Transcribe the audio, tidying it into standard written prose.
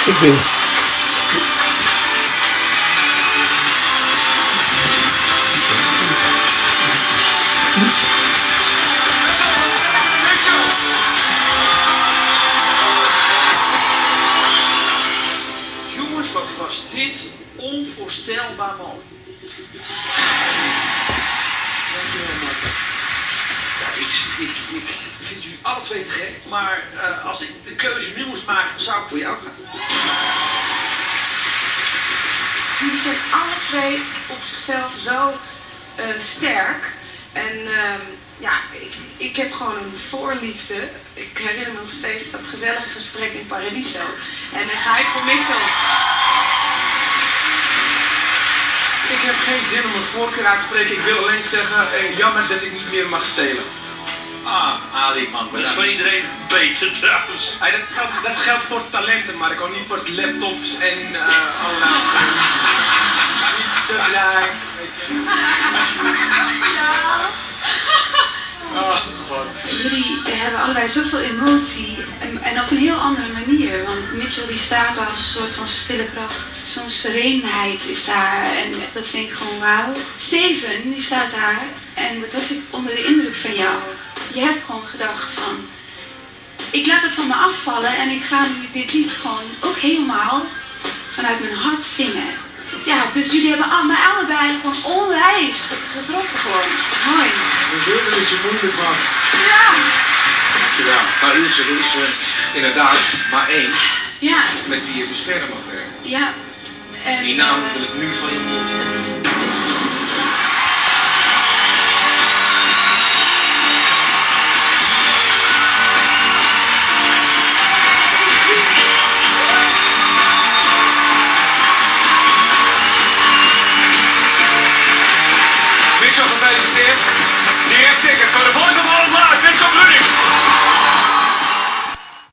Ik vind... Jongens, wat was dit onvoorstelbaar mooi. Ja, ik vind u alle twee te gek, maar als ik de keuze nu moest maken, zou ik voor jou gaan. Jullie zijn alle twee op zichzelf zo sterk. En ja, ik heb gewoon een voorliefde. Ik herinner me nog steeds dat gezellige gesprek in Paradiso. En dan ga ik voor Mitchell. Ik heb geen zin om een voorkeur uit te spreken. Ik wil alleen zeggen, jammer dat ik niet meer mag stelen. Ah, Ali, man, Dat is voor iedereen beter trouwens. Hey, dat geldt voor talenten, maar ik ook niet voor laptops en allerlei... Niet te blij, weet je. Oh, god. Jullie hebben allebei zoveel emotie en op een heel andere manier. Want Mitchell die staat als een soort van stille kracht. Zo'n serenheid is daar en dat vind ik gewoon wauw. Steven die staat daar en wat was ik onder de indruk van jou. Je hebt gewoon gedacht van, ik laat het van me afvallen en ik ga nu dit lied gewoon ook helemaal vanuit mijn hart zingen. Ja, dus jullie hebben mij allebei gewoon onwijs getroffen gewoon. Mooi. We willen het je moeilijk maken. Ja. Dankjewel. Maar u is er inderdaad maar één Ja. met wie je de sterren mag werken. Ja. En, die naam wil ik nu van je horen.